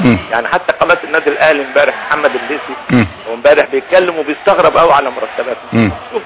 يعني حتى قناه النادي الاهلي امبارح محمد الليثي وامبارح بيتكلم وبيستغرب قوي على مرتباته. شوف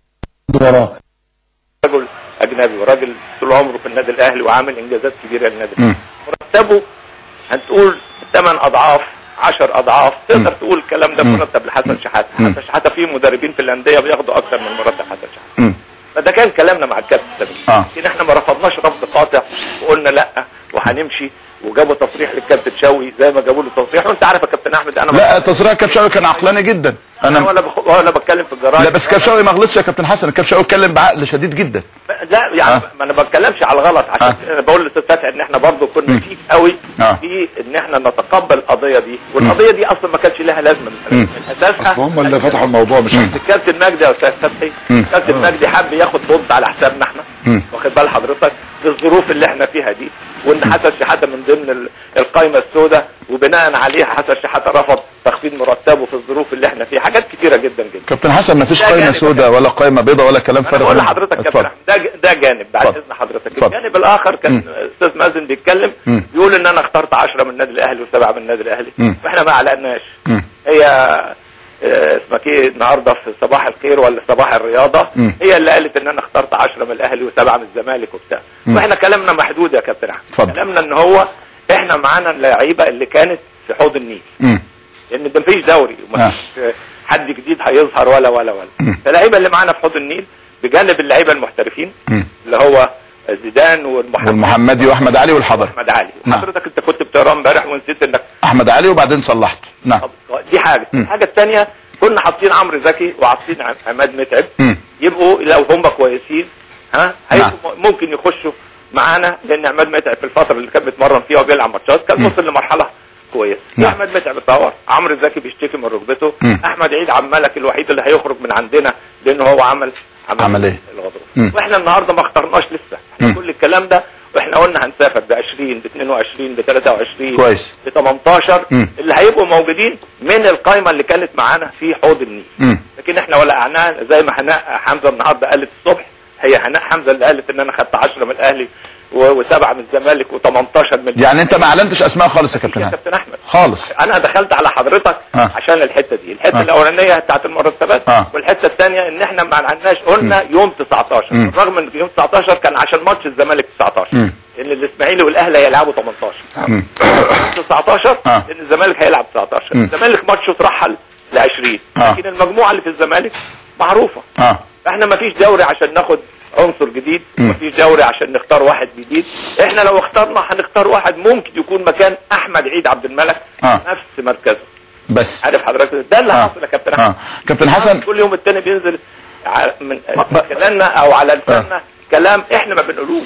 رجل اجنبي وراجل طول عمره في النادي الاهلي وعامل انجازات كبيره للنادي الاهلي، مرتبه هتقول 8 اضعاف 10 اضعاف، تقدر تقول الكلام ده مرتب لحسن شحاته. حسن شحاته فيه مدربين في الانديه بياخدوا اكتر من مرتب حسن شحاته. فده كان كلامنا مع الكابتن سمير، لكن احنا ما رفضناش رفض قاطع وقلنا لا وهنمشي، وجابوا تصريح للكابتن شوقي زي ما جابوا له تصريح. وانت عارف يا كابتن احمد انا لا تصريح الكابتن شوقي كان عقلاني جدا. انا ولا بتكلم في الجرايد. لا بس الكابتن شوقي ما غلطش يا كابتن حسن، الكابتن شوقي اتكلم بعقل شديد جدا. لا يعني ما انا بتكلمش على الغلط، عشان انا بقول للاستاذ فتحي ان احنا برضه كنا فيك قوي في ان احنا نتقبل القضيه دي، والقضيه دي اصلا ما كانش لها لازمه من اساسها. هم اللي فتحوا الموضوع مش الكابتن مجدي يا استاذ فتحي، الكابتن مجدي حب ياخد ضد على حسابنا احنا، واخد بال حضرتك في الظروف اللي احنا فيها دي، وان حسن شحاته من ضمن القائمه السوداء، وبناء عليها حسن شحاته رفض تخفيض مرتبه في الظروف اللي احنا فيها. حاجات كتيره جدا جدا. كابتن حسن ما فيش قائمه سوداء ولا قائمه بيضاء ولا كلام فارغ. بقول لحضرتك كابتن ده جانب بعد اذن حضرتك. الجانب الاخر كان استاذ مازن بيتكلم بيقول ان انا اخترت 10 من النادي الاهلي و7 من النادي الاهلي، واحنا ما علقناش. هي اسمك ايه النهارده في صباح الخير ولا صباح الرياضه، هي اللي قالت ان انا اخترت 10 من الاهلي و7 من الزمالك وبتاع. واحنا كلامنا محدود يا كابتن احمد، كلامنا ان هو احنا معانا اللعيبه اللي كانت في حوض النيل، لان ده مفيش دوري ومفيش حد جديد هيظهر ولا فاللعيبه اللي معانا في حوض النيل بجانب اللعيبه المحترفين اللي هو زيدان والمحمدي واحمد علي والحضري. احمد علي حضرتك انت كنت بتقرا امبارح ونسيت انك احمد علي وبعدين صلحت. نعم دي حاجه. الحاجه الثانيه كنا حاطين عمرو زكي وحاطين عماد متعب، يبقوا لو هم كويسين ممكن يخشوا معانا، لان عماد متعب في الفتره اللي كان بيتمرن فيها وبيلعب ماتشات كان وصل لمرحله كويسه. احمد متعب اتطور، عمرو زكي بيشتكي من ركبته، احمد عيد عمالك الوحيد اللي هيخرج من عندنا لانه هو عمل ايه الغضروف. واحنا النهارده ما اخترناش لسه، احنا كل الكلام ده واحنا قلنا هنسافر ب 20 ب 22 ب 23 كويس ب 18 اللي هيبقوا موجودين من القائمه اللي كانت معانا في حوض النيل. لكن احنا ولقناها زي ما هناء حمزه النهارده قالت الصبح، هي هناء حمزه اللي قالت ان انا خدت 10 من الاهلي و7 من الزمالك و18 من يعني انت ما اعلنتش اسماء خالص يا كابتن احمد خالص. انا دخلت على حضرتك عشان الحته دي، الحته الاولانيه بتاعت المرتبات، والحته الثانيه ان احنا ما اعلناش، قلنا يوم 19 رغم ان يوم 19 كان عشان ماتش الزمالك 19 لان الاسماعيلي والاهلي هيلعبوا 18 19 لان الزمالك هيلعب 19 الزمالك ماتشه اترحل ل 20 لكن المجموعه اللي في الزمالك معروفه. احنا ما فيش دوري عشان ناخد عنصر جديد، مفيش دوري عشان نختار واحد جديد. احنا لو اخترنا هنختار واحد ممكن يكون مكان احمد عيد عبد الملك نفس مركزه بس. عارف حضرتك ده اللي حاصل يا كابتن حسن. كابتن حسن كل يوم التاني بينزل من خلالنا او على لساننا كلام احنا ما بنقولوش.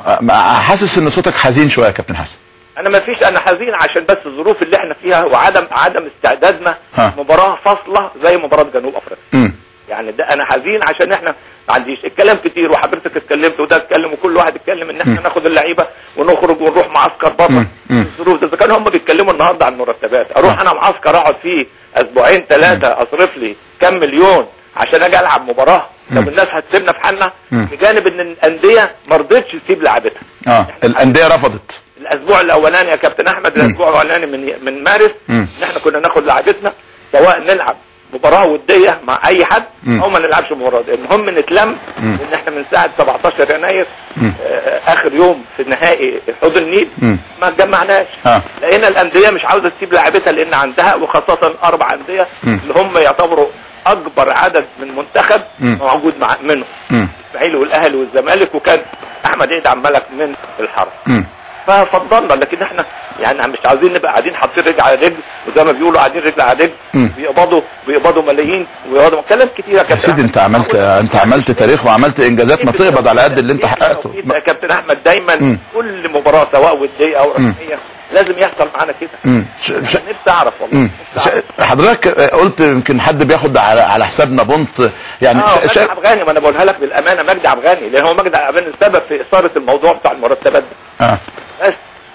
حاسس ان صوتك حزين شويه يا كابتن حسن. انا ما فيش، انا حزين عشان بس الظروف اللي احنا فيها وعدم استعدادنا مباراه فاصله زي مباراه جنوب افريقيا. يعني ده انا حزين عشان احنا ما عنديش الكلام كتير، وحضرتك اتكلمت وده اتكلم وكل واحد اتكلم ان احنا ناخد اللعيبه ونخرج ونروح معسكر بره. الظروف ده كانوا هم بيتكلموا النهارده عن المرتبات، اروح انا معسكر اقعد فيه اسبوعين ثلاثه اصرف لي كام مليون عشان اجي العب مباراه. طب الناس هتسيبنا في حالنا، بجانب ان الانديه ما رضتش تسيب لعبتها. الانديه رفضت. الاسبوع الاولاني يا كابتن احمد، الاسبوع الاولاني من مارس ان احنا كنا ناخد لعبتنا، سواء نلعب مباراه وديه مع اي حد او ما نلعبش مباراه. المهم نتلم، ان احنا من ساعه 17 يناير اخر يوم في النهائي حوض النيل ما اتجمعناش. لقينا الانديه مش عاوزه تسيب لعبتها لان عندها، وخاصه 4 انديه اللي هم يعتبروا اكبر عدد من منتخب موجود منهم الاسماعيلي والاهلي والزمالك، وكان احمد عيد عمالك من الحرس. ففضلنا، لكن احنا يعني مش عاوزين نبقى قاعدين حاطين رجل على رجل، وزي ما بيقولوا قاعدين رجل على رجل بيقبضوا ملايين ويقبضوا كلام كتير يا كابتن. سيدي انت عملت تاريخ وعملت انجازات ما تقبض على قد اللي انت حققته يا كابتن احمد. دايما كل مباراه سواء وديه او رسميه لازم يحصل معانا كده. نفسي اعرف والله. حضرتك قلت يمكن حد بياخد على حسابنا بونت يعني. مجدي عبد الغني، ما انا بقولها لك بالامانه، مجدي عبد الغني، لان هو مجدي عبد الغني السبب في اثاره الموضوع بتاع المرتبات ده. بس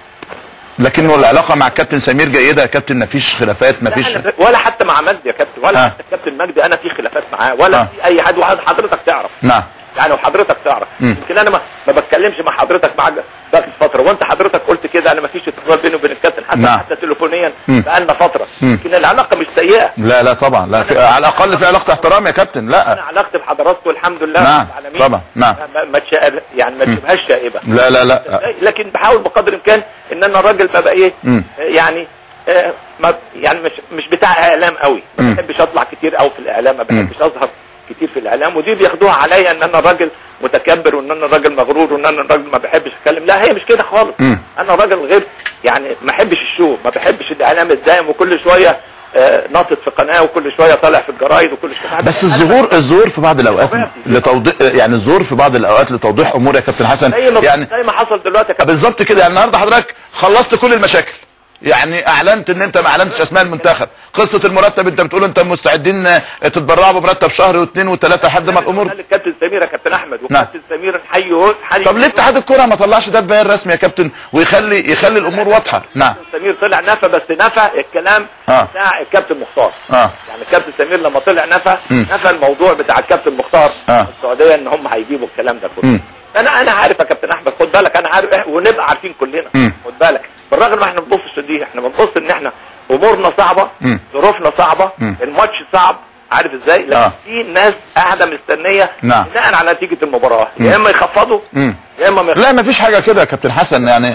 لكنه العلاقه مع الكابتن سمير جيده يا كابتن، مفيش خلافات مفيش ولا حتى مع مجدي يا كابتن، ولا حتى الكابتن مجدي انا في خلافات معاه ولا في اي حد، وحضرتك تعرف. نعم يعني وحضرتك تعرف. يمكن انا ما بتكلمش مع حضرتك مع فتره، وانت حضرتك قلت كده انا ما فيش اتصال بيني وبين الكابتن حسن نعم. حتى تليفونيا بقالنا فتره، لكن العلاقه مش سيئه. لا لا طبعا، لا على الاقل في علاقه احترام يا كابتن. لا انا علاقتي بحضراتكم الحمد لله نعم رب العالمين طبعا. نعم يعني ما تشبهاش شائبه. لا لا لا لكن بحاول بقدر الامكان ان انا الراجل ببقى ايه يعني ما يعني مش بتاع اعلام قوي، ما بحبش اطلع كتير قوي في الاعلام، ما بحبش اظهر كتير في الاعلام، ودي بياخدوها عليا ان انا راجل متكبر وان انا راجل مغرور وان انا راجل ما بحبش اتكلم. لا هي مش كده خالص. انا راجل غير يعني ما بحبش الشو، ما بحبش الاعلام الدائم وكل شويه ناطط في قناه وكل شويه طالع في الجرايد وكل شويه. بس الظهور في بعض الاوقات لتوضيح، يعني الظهور في بعض الاوقات لتوضيح امور يا كابتن حسن، يعني زي ما حصل دلوقتي يا كابتن بالظبط كده. يعني النهارده حضرتك خلصت كل المشاكل، يعني اعلنت ان انت ما اعلنتش اسماء المنتخب، قصه المرتب انت بتقول انت مستعدين تتبرعوا بمرتب شهر واثنين وثلاثه لحد ما الامور. الكابتن سمير يا كابتن احمد وكابتن سمير حي. طب ليه اتحاد الكره ما طلعش ده بيان رسمي يا كابتن ويخلي الامور واضحه؟ نعم سمير طلع نفى، بس نفى الكلام بتاع الكابتن مختار. يعني الكابتن سمير لما طلع نفى الموضوع بتاع الكابتن مختار السعوديه ان هم هيجيبوا الكلام ده كله. انا عارف يا كابتن احمد، خد بالك انا عارف ونبقى عارفين كلنا. خد بالك بالرغم ما احنا بنبص دي، احنا بنبص ان احنا امورنا صعبه، ظروفنا صعبه، الماتش صعب، عارف ازاي؟ لكن في ناس قاعده مستنيه بناء على نتيجه المباراه، يا اما يخفضوا يا اما ما لا ما فيش حاجه كده يا كابتن حسن، يعني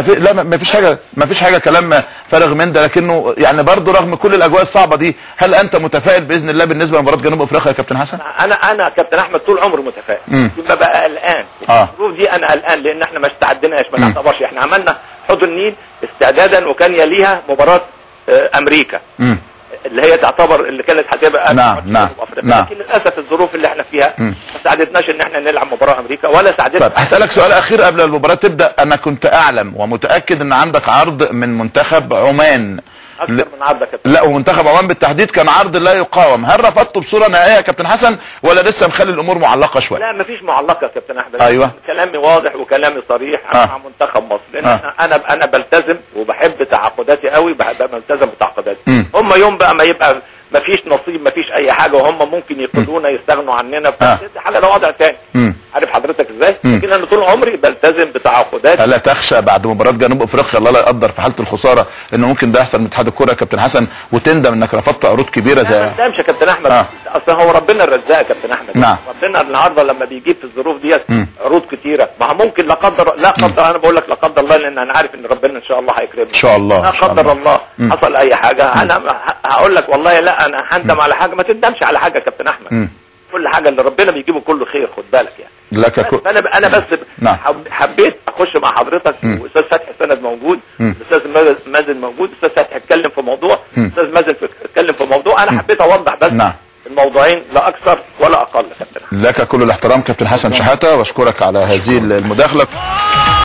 ما فيش حاجه كلام فارغ من ده، لكنه يعني برضه رغم كل الاجواء الصعبه دي هل انت متفائل باذن الله بالنسبه لمباراه جنوب افريقيا يا كابتن حسن؟ انا كابتن احمد طول عمري متفائل، ببقى قلقان. الظروف دي انا قلقان لان احنا ما استعدناش، ما نعتبرش. احنا عملنا حوض النيل استعدادا وكان يليها مباراه امريكا اللي هي تعتبر اللي كانت هتبقى نعم. لكن للاسف الظروف اللي احنا فيها ما ساعدتناش ان احنا نلعب مباراه امريكا ولا ساعدتنا. طيب هسالك سؤال اخير قبل المباراه تبدا. انا كنت اعلم ومتاكد ان عندك عرض من منتخب عمان اكثر من عرض يا كابتن. لا ومنتخب عمان بالتحديد كان عرض لا يقاوم، هل رفضته بصوره نهائيه يا كابتن حسن ولا لسه مخلي الامور معلقه شويه؟ لا مفيش معلقه يا كابتن احمد. ايوه كلامي واضح وكلامي صريح مع منتخب مصر، لان انا بلتزم وبحب تعاقداتي قوي، ببقى ملتزم بتعاقداتي. هم يوم بقى ما يبقى مفيش نصيب مفيش اي حاجه وهم ممكن يقولونا يستغنوا عننا دي حاجه، ده وضع تاني. عارف حضرتك ازاي؟ لكن انا طول عمري بلتزم بتعاقداتي. الا تخشى بعد مباراه جنوب افريقيا الله لا يقدر في حاله الخساره انه ممكن ده يحصل من اتحاد الكره يا كابتن حسن وتندم انك رفضت عروض كبيره زي ما تندمش يا كابتن احمد. اصل هو ربنا الرزاق يا كابتن احمد. ربنا النهارده لما بيجيب في الظروف ديت عروض كتيره، ما ممكن لا قدر انا بقول لك لا قدر الله لان انا عارف ان ربنا ان شاء الله هيكرمنا ان شاء الله. لا قدر الله حصل اي حاجه انا هقول لك والله لا انا هندم على حاجه. ما تندمش على حاجه يا كابتن احمد. كل حاجه اللي ربنا بيجيبه كله خير، خد بالك يعني. انا بس حبيت اخش مع حضرتك واستاذ فتحي سند موجود، الاستاذ مازن موجود، الاستاذ فتحي اتكلم في موضوع، الاستاذ مازن اتكلم في موضوع، انا حبيت اوضح بس الموضوعين لا اكثر ولا اقل يا كابتن. لك كل الاحترام كابتن حسن شحاته واشكرك على هذه المداخله.